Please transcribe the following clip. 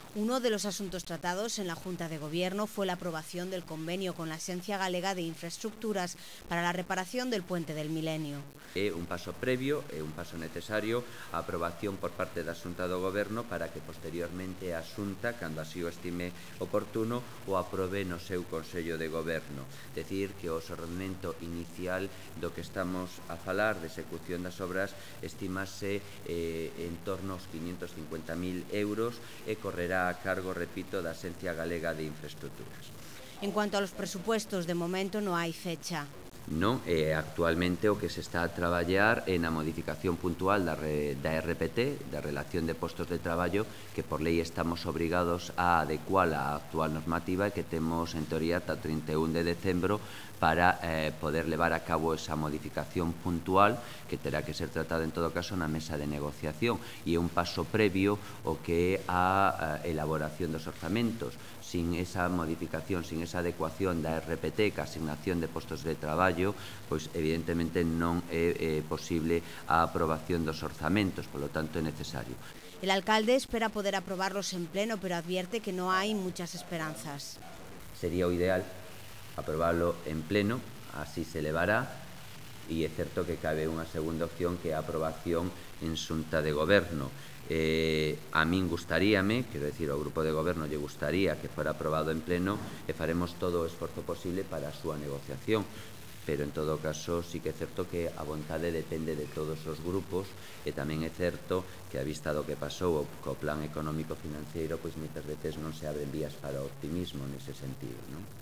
Uno de los asuntos tratados en la Junta de Gobierno fue la aprobación del convenio con la Agencia Galega de Infraestructuras para la reparación del Puente del Milenio. É un paso previo, é un paso necesario, a aprobación por parte da Xunta do Goberno para que posteriormente a Xunta, cando así o estime oportuno, o aprobe no seu Consello de Goberno. Decir que o ordenamento inicial do que estamos a falar de execución das obras estimase en torno aos 550.000 euros e correrá a cargo, repito, da Agencia Galega de Infraestructuras. En cuanto a los presupuestos, de momento no hay fecha. Non, actualmente o que se está a traballar é na modificación puntual da RPT, da Relación de Postos de Traballo, que por lei estamos obrigados a adecuar á actual normativa e que temos, en teoría, ata 31 de decembro para poder levar a cabo esa modificación puntual que terá que ser tratada en todo caso na mesa de negociación e é un paso previo o que é a elaboración dos orzamentos. Sin esa modificación, sin esa adecuación da RPT, que a asignación de postos de traballo, pois evidentemente non é posible a aprobación dos orzamentos, polo tanto é necesario. El alcalde espera poder aprobarlos en pleno, pero advierte que no hay muchas esperanzas. Sería o ideal aprobarlo en pleno, así se levará, e é certo que cabe unha segunda opción que é a aprobación en Xunta de Goberno. A min gustaríame, quero dicir, ao Grupo de Goberno lle gustaría que fora aprobado en pleno e faremos todo o esforzo posible para a súa negociación. Pero, en todo caso, sí que é certo que a vontade depende de todos os grupos e tamén é certo que, a vista do que pasou co plan económico financiero, pois moitas veces non se abren vías para o optimismo nese sentido, non?